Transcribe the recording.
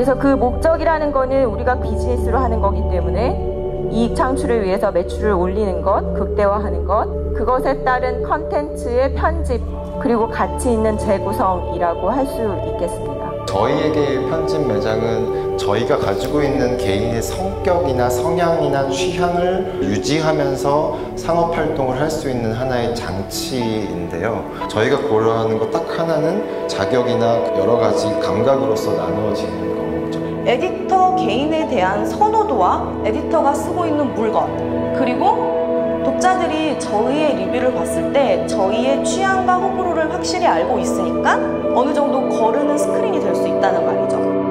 그래서 그 목적이라는 거는 우리가 비즈니스로 하는 거기 때문에 이익 창출을 위해서 매출을 올리는 것, 극대화하는 것, 그것에 따른 컨텐츠의 편집, 그리고 가치 있는 재구성이라고 할 수 있겠습니다. 저희에게 편집 매장은 저희가 가지고 있는 개인의 성격이나 성향이나 취향을 유지하면서 상업활동을 할 수 있는 하나의 장치인데요. 저희가 고려하는 것 딱 하나는 자격이나 여러 가지 감각으로서 나누어지는 거죠. 에디터 개인에 대한 선호도와 에디터가 쓰고 있는 물건, 그리고 독자들이 저희의 리뷰를 봤을 때 저희의 취향과 호불호를 확실히 알고 있으니까 어느 정도 거르는 스크린이 될 수 있다는 말이죠.